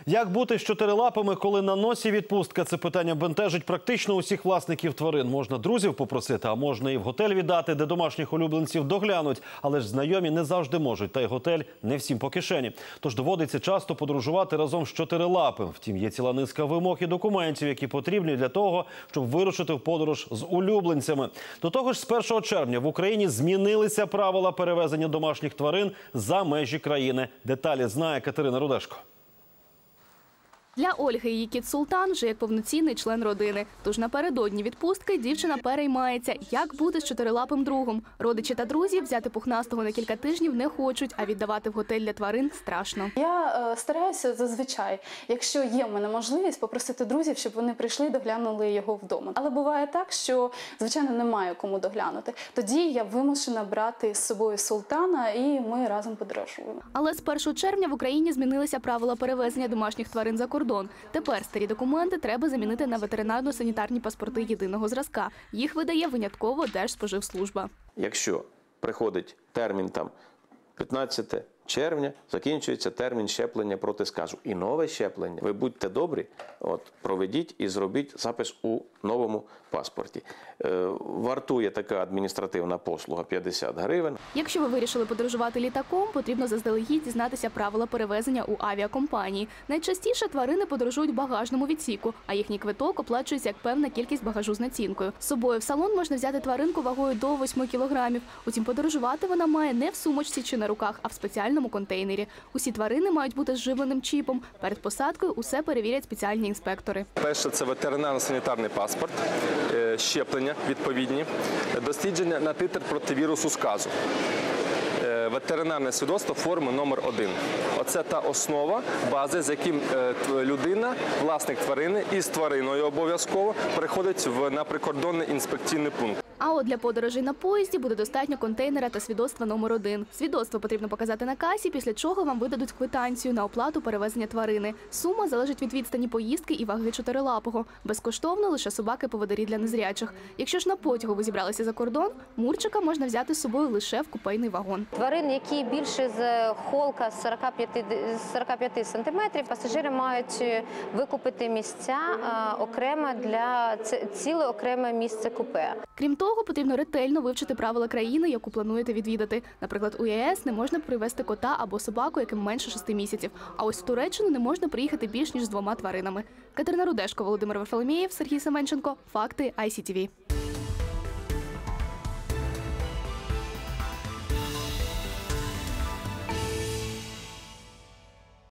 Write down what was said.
Як бути з чотирилапими, коли на носі відпустка? Це питання бентежить практично усіх власників тварин. Можна друзів попросити, а можна і в готель віддати, де домашніх улюбленців доглянуть. Але ж знайомі не завжди можуть, та й готель не всім по кишені. Тож доводиться часто подорожувати разом з чотирилапим. Втім, є ціла низка вимог і документів, які потрібні для того, щоб вирушити в подорож з улюбленцями. До того ж, з 1 червня в Україні змінилися правила перевезення домашніх тварин за межі країни. Деталі знає Катерина Рудешко. Для Ольги її кіт Султан вже як повноцінний член родини. Тож напередодні відпустки дівчина переймається, як бути з чотирилапим другом. Родичі та друзі взяти пухнастого на кілька тижнів не хочуть, а віддавати в готель для тварин страшно. Я стараюся зазвичай, якщо є в мене можливість, попросити друзів, щоб вони прийшли і доглянули його вдома. Але буває так, що, звичайно, немає кому доглянути. Тоді я вимушена брати з собою Султана і ми разом подорожуємо. Але з 1 червня в Україні змінилися правила перевезення домашніх тварин за кордон. Тепер старі документи треба замінити на ветеринарно-санітарні паспорти єдиного зразка. Їх видає винятково Держспоживслужба. Якщо приходить термін 15 червня, закінчується термін щеплення проти сказу. І нове щеплення. Ви будьте добрі, проведіть і зробіть запис у новому паспорті. Вартує така адміністративна послуга 50 гривень. Якщо ви вирішили подорожувати літаком, потрібно заздалегідь дізнатися правила перевезення у авіакомпанії. Найчастіше тварини подорожують в багажному відсіку, а їхній квиток оплачується як певна кількість багажу з націнкою. З собою в салон можна взяти тваринку вагою до 8 кілограмів. Утім, подорожувати вона має не в сумочці чи на руках, а в спеціальному контейнері. Усі тварини мають бути зживленим чіпом. Перед посадкою усе перевірять спеціальні інспектори. Перше – це ветеринарно-санітарний паспорт, щеплення відповідні, дослідження на титр проти вірусу сказу. Ветеринарне свідоцтво форми номер 1. Оце та основа, бази, з яким людина, власник тварини, із твариною обов'язково приходить на прикордонний інспекційний пункт. А от для подорожей на поїзді буде достатньо контейнера та свідоцтва номер 1. Свідоцтво потрібно показати на касі, після чого вам видадуть квитанцію на оплату перевезення тварини. Сума залежить від відстані поїздки і ваги чотирилапого. Безкоштовно лише собаки-поводирі для незрячих. Якщо ж на потягу ви зібралися за кордон, Мурчика можна взяти з собою лише в купейний вагон. Тварин, які більше з холка 45 сантиметрів, пасажири мають викупити місця окремо для ціле окреме місце купе. Крім того, потрібно ретельно вивчити правила країни, яку плануєте відвідати. Наприклад, у ЄС не можна привезти кота або собаку, яким менше 6 місяців. А ось в Туреччину не можна приїхати більш ніж з 2 тваринами. Катерина Рудешко, Володимир Варфоломєєв, Сергій Семенченко. Факти ICTV.